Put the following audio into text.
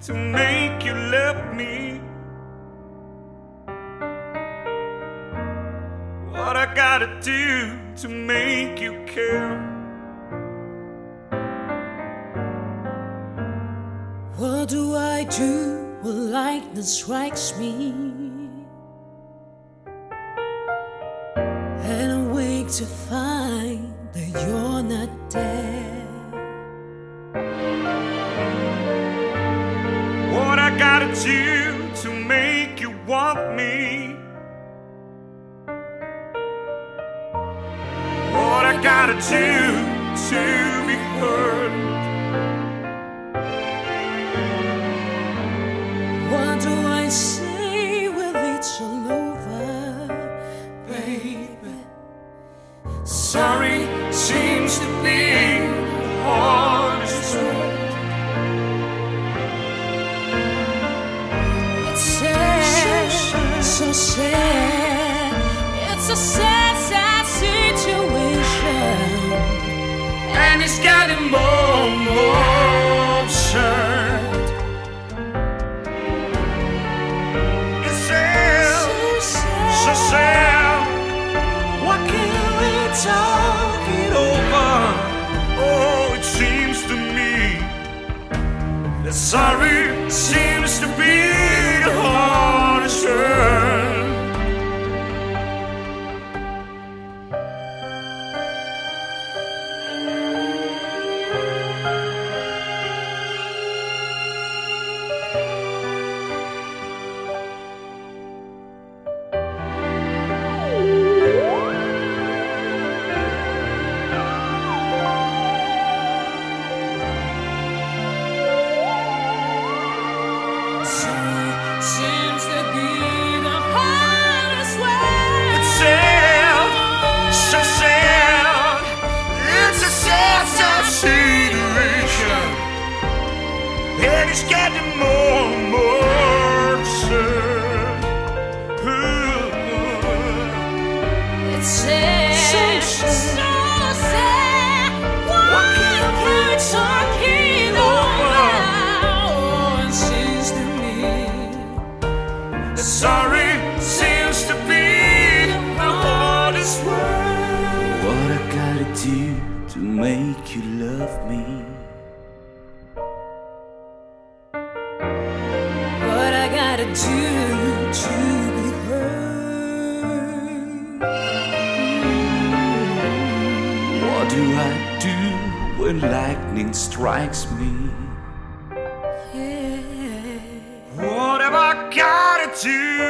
to make you love me? What I gotta do to make you care? What do I do when lightning strikes me and I wake to find that you're not there? What I gotta do to make you want me? What I gotta do to be heard? What do I say when it's all over, baby? Sorry seems to be the hardest word. It's sad, so sad. It's a sad, sad situation, And it's getting more and more absurd. It's sad, so sad. Why can't we talk it over? Oh, it seems to me that sorry seems to be the hardest word. seems to be the hardest way. It's sad, so sad. It's a sad, sad situation. And it's getting more and more absurd. It's sad, so sad. Why can't we talk it over? Oh, it seems to me sorry seems to be the hardest word. What I gotta do to make you love me? what I gotta do to be heard. What do I do when lightning strikes me? Yeah. What have I gotta do